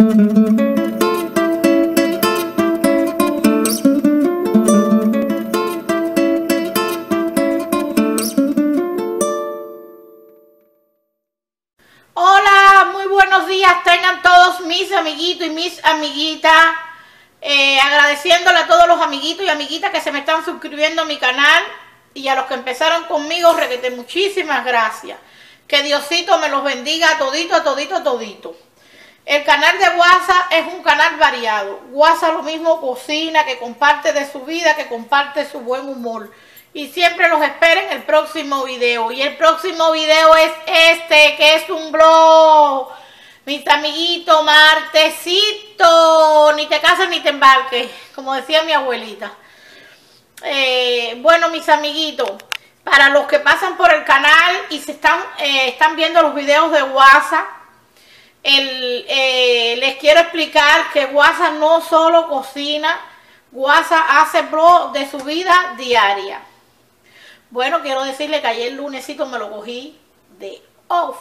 Hola, muy buenos días tengan todos mis amiguitos y mis amiguitas. Agradeciéndole a todos los amiguitos y amiguitas que se me están suscribiendo a mi canal y a los que empezaron conmigo, requete muchísimas gracias. Que Diosito me los bendiga a todito, a todito, a todito. El canal de WhatsApp es un canal variado. WhatsApp lo mismo cocina, que comparte de su vida, que comparte su buen humor. Y siempre los espero en el próximo video. Y el próximo video es este, que es un vlog. Mis amiguitos, martesito, ni te cases ni te embarques, como decía mi abuelita. Bueno, mis amiguitos, para los que pasan por el canal y se están viendo los videos de WhatsApp, les quiero explicar que WhatsApp no solo cocina, WhatsApp hace vlog de su vida diaria. Bueno, quiero decirle que ayer lunesito me lo cogí de off.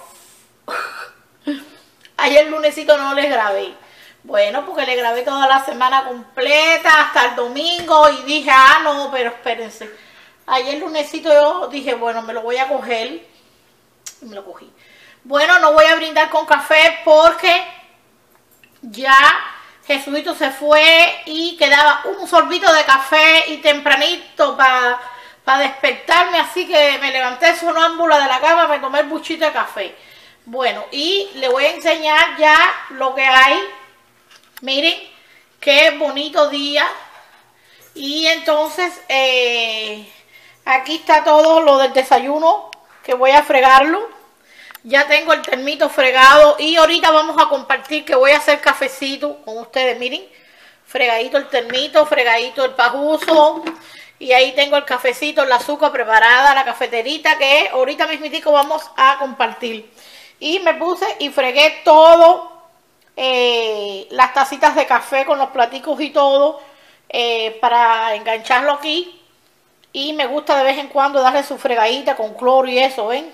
Ayer lunesito no les grabé. Bueno, porque le grabé toda la semana completa hasta el domingo y dije, no, pero espérense. Ayer lunesito yo dije, bueno, me lo voy a coger. Y me lo cogí. Bueno, no voy a brindar con café porque ya Jesuito se fue y quedaba un sorbito de café y tempranito para despertarme, así que me levanté sonámbula de la cama, me tomé el buchito de café. Bueno, y le voy a enseñar ya lo que hay. Miren, qué bonito día. Y entonces, aquí está todo lo del desayuno, que voy a fregarlo. Ya tengo el termito fregado y ahorita vamos a compartir que voy a hacer cafecito con ustedes. Miren, fregadito el termito, fregadito el pajuzo. Y ahí tengo el cafecito, el azúcar preparada, la cafeterita que ahorita mismitico vamos a compartir. Y me puse y fregué todo, las tacitas de café con los platicos y todo, para engancharlo aquí. Y me gusta de vez en cuando darle su fregadita con cloro y eso, ¿ven?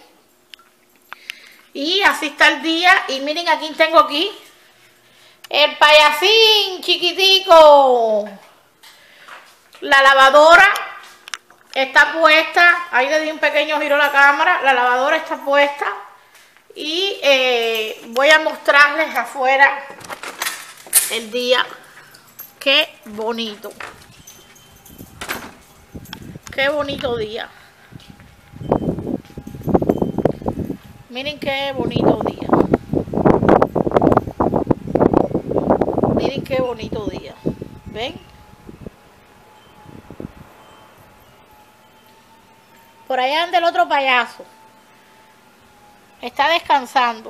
Y así está el día. Y miren, aquí tengo aquí el payasín chiquitico. La lavadora está puesta. Ahí le di un pequeño giro a la cámara. La lavadora está puesta. Y voy a mostrarles afuera el día. Qué bonito. Qué bonito día. Miren qué bonito día. Miren qué bonito día. ¿Ven? Por allá anda el otro payaso. Está descansando.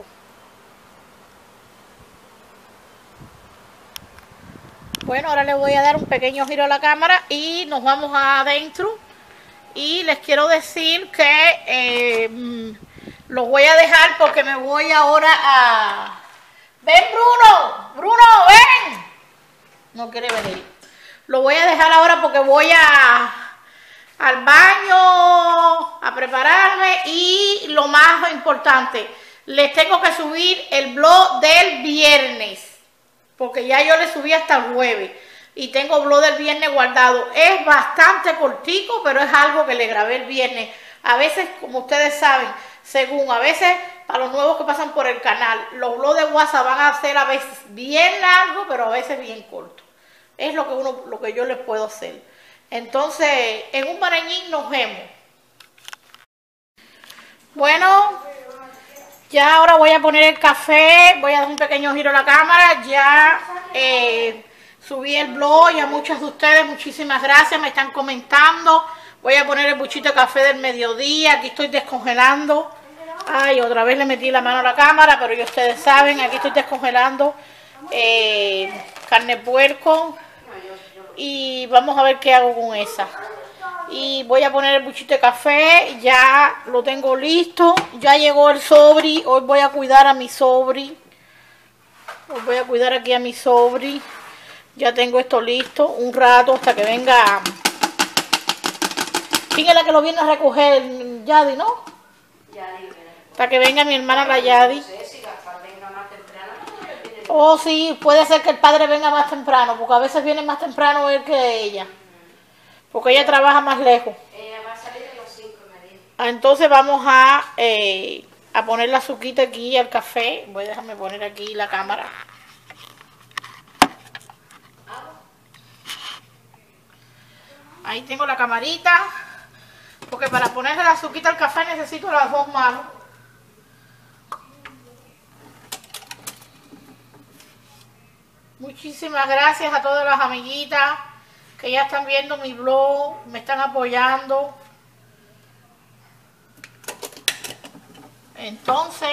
Bueno, ahora le voy a dar un pequeño giro a la cámara y nos vamos adentro. Y les quiero decir que los voy a dejar porque me voy ahora a... ¡Ven, Bruno! ¡Bruno, ven! No quiere venir. Lo voy a dejar ahora porque voy al baño a prepararme. Y lo más importante, les tengo que subir el vlog del viernes, porque ya yo le subí hasta el jueves y tengo vlog del viernes guardado. Es bastante cortico, pero es algo que le grabé el viernes. A veces, como ustedes saben, a veces para los nuevos que pasan por el canal, los vlogs de WhatsApp van a ser a veces bien largos, pero a veces bien cortos. Es lo que yo les puedo hacer. Entonces, en un marañín nos vemos. Bueno, ya ahora voy a poner el café. Voy a dar un pequeño giro a la cámara. Ya subí el blog y a muchas de ustedes muchísimas gracias. Me están comentando. Voy a poner el buchito de café del mediodía. Aquí estoy descongelando. Ay, otra vez le metí la mano a la cámara, pero ya ustedes saben, aquí estoy descongelando carne de puerco. Y vamos a ver qué hago con esa. Y voy a poner el buchito de café. Ya lo tengo listo. Ya llegó el sobri. Hoy voy a cuidar a mi sobri. Hoy voy a cuidar aquí a mi sobri. Ya tengo esto listo. Un rato hasta que venga. ¿Quién es la que lo viene a recoger? Yadi, ¿no? Yadi. Hasta que venga mi hermana la Yadi. Oh, sí, puede ser que el padre venga más temprano, porque a veces viene más temprano él que ella, porque ella trabaja más lejos. Ella va a salir a las 5, me dijo. Entonces vamos a poner la azuquita aquí al café. Voy a dejarme poner aquí la cámara. Ahí tengo la camarita, porque para ponerle la azuquita al café necesito las dos manos. Muchísimas gracias a todas las amiguitas que ya están viendo mi blog, me están apoyando. Entonces,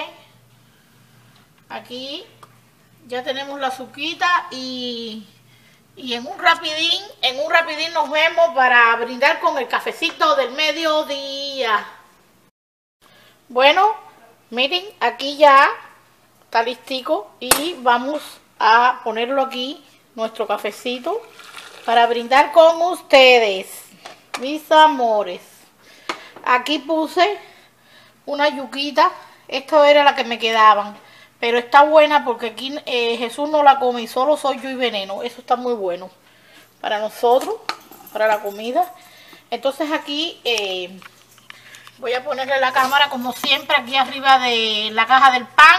aquí ya tenemos la azuquita y en un rapidín nos vemos para brindar con el cafecito del mediodía. Bueno, miren, aquí ya está listico y vamos a ponerlo aquí, nuestro cafecito, para brindar con ustedes, mis amores. Aquí puse una yuquita, esta era la que me quedaban, pero está buena porque aquí Jesús no la come y solo soy yo y Veneno. Eso está muy bueno para nosotros, para la comida. Entonces aquí voy a ponerle la cámara como siempre aquí arriba de la caja del pan.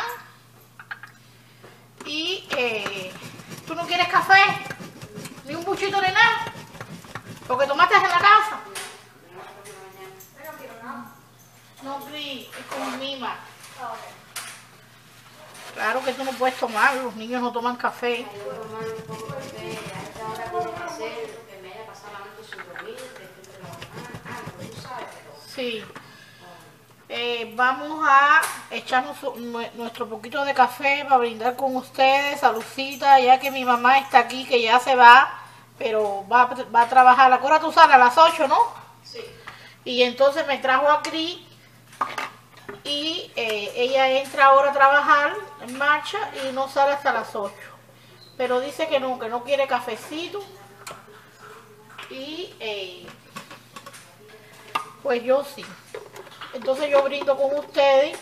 Y ¿tú no quieres café? Ni un buchito de nada, porque tomaste en la casa. No, Cris, es con Mima. Claro que tú no puedes tomar, los niños no toman café. Sí. Vamos a echarnos nuestro poquito de café para brindar con ustedes. Saludcita, ya que mi mamá está aquí, que ya se va, pero va a trabajar. ¿A qué hora tú sales? A las 8, ¿no? Sí. Y entonces me trajo a Cris y ella entra ahora a trabajar en marcha y no sale hasta las 8. Pero dice que no quiere cafecito. Y pues yo sí. Entonces yo brindo con ustedes.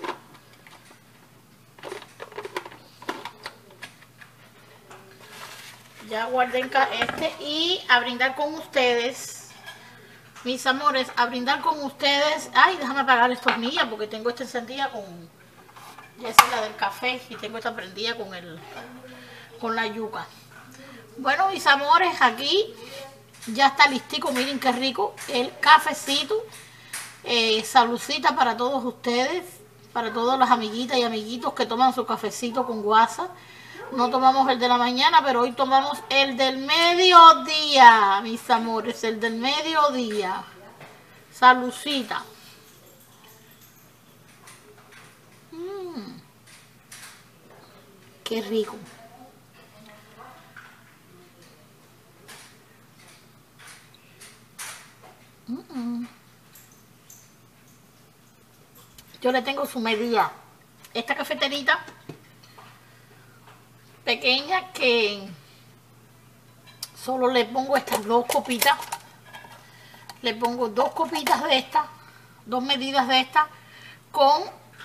Ya guardé este y a brindar con ustedes, mis amores, a brindar con ustedes. Ay, déjame apagar esta hornilla porque tengo esta encendida con, ya es la del café, y tengo esta prendida con la yuca. Bueno, mis amores, aquí ya está listico. Miren qué rico el cafecito. Saludcita para todos ustedes, para todas las amiguitas y amiguitos que toman su cafecito con guasa. No tomamos el de la mañana, pero hoy tomamos el del mediodía, mis amores, el del mediodía. Saludcita. Qué rico. Yo le tengo su medida. Esta cafeterita pequeña que solo le pongo estas dos copitas. Le pongo dos copitas de estas, dos medidas de estas con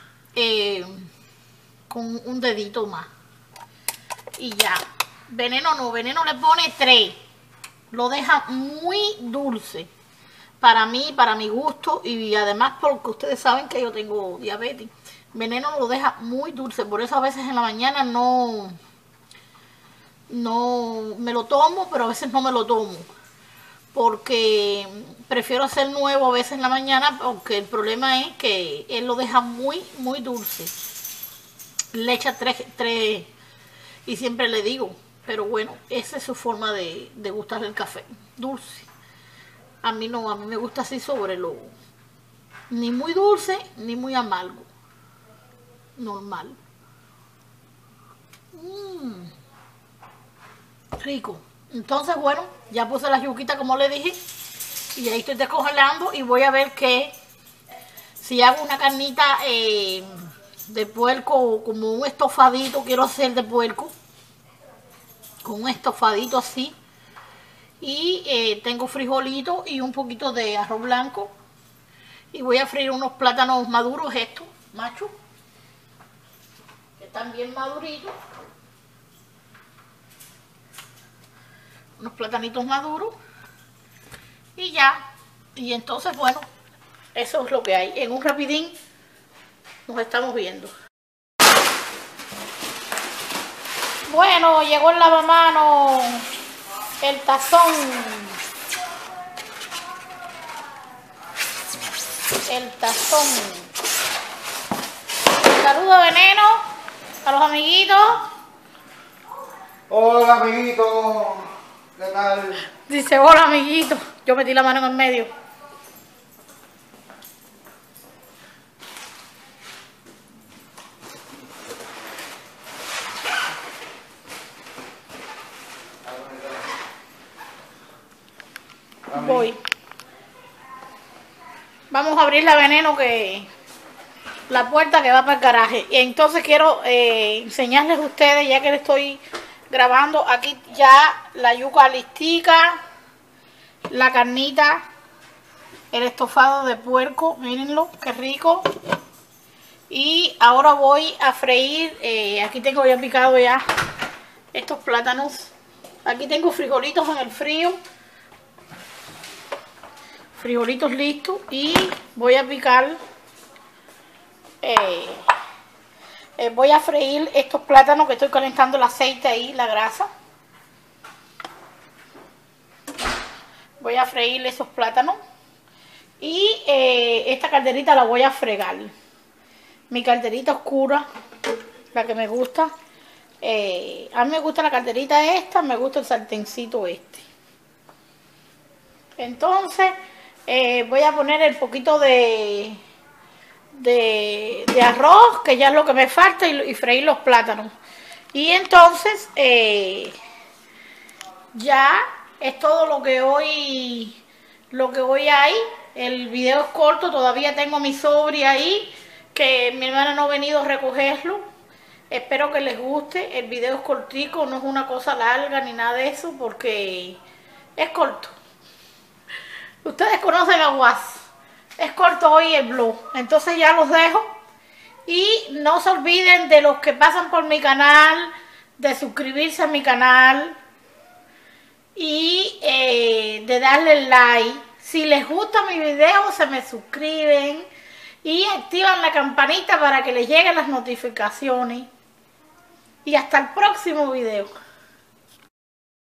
un dedito más. Y ya. Veneno no, Veneno le pone 3. Lo deja muy dulce. Para mí, para mi gusto, y además porque ustedes saben que yo tengo diabetes. Veneno lo deja muy dulce, por eso a veces en la mañana no me lo tomo, pero a veces no me lo tomo. Porque prefiero hacer nuevo a veces en la mañana, porque el problema es que él lo deja muy, muy dulce. Le echa 3 y siempre le digo, pero bueno, esa es su forma de gustarle el café, dulce. A mí no, a mí me gusta así sobre lo... Ni muy dulce, ni muy amargo. Normal. Rico. Entonces, bueno, ya puse la yuquita como le dije. Y ahí estoy descongelando y voy a ver que... Si hago una carnita de puerco, como un estofadito, quiero hacer de puerco. Con un estofadito así. Y tengo frijolito y un poquito de arroz blanco. Y voy a freír unos plátanos maduros estos, machos. Que están bien maduritos. unos platanitos maduros y ya. Y entonces, bueno, eso es lo que hay. En un rapidín nos estamos viendo. Bueno, llegó el lavamanos, el tazón. El tazón. Saludo de Veneno a los amiguitos. Hola, amiguito. ¿Qué tal? Dice, hola, amiguito. Yo metí la mano en el medio. Voy. Vamos a abrir la Veneno, que la puerta que va para el garaje. Y entonces quiero enseñarles a ustedes, ya que le estoy grabando, aquí ya la yuca listica, la carnita, el estofado de puerco, mírenlo, qué rico. Y ahora voy a freír, aquí tengo ya picado ya estos plátanos. Aquí tengo frijolitos en el frío. Frijolitos listos y voy a picar, voy a freír estos plátanos, que estoy calentando el aceite ahí, la grasa. Voy a freír esos plátanos y esta calderita la voy a fregar. Mi calderita oscura, la que me gusta. A mí me gusta la calderita esta, me gusta el sartencito este. Entonces voy a poner el poquito de arroz, que ya es lo que me falta, y freír los plátanos. Y entonces ya es todo lo que hoy hay. El video es corto, todavía tengo a mi sobri ahí, que mi hermana no ha venido a recogerlo. Espero que les guste. El video es cortico, no es una cosa larga ni nada de eso, porque es corto. Ustedes conocen a Was. Es corto hoy el blog. Entonces ya los dejo. Y no se olviden de los que pasan por mi canal, de suscribirse a mi canal y de darle like. Si les gusta mi video, se me suscriben y activan la campanita para que les lleguen las notificaciones. Y hasta el próximo video.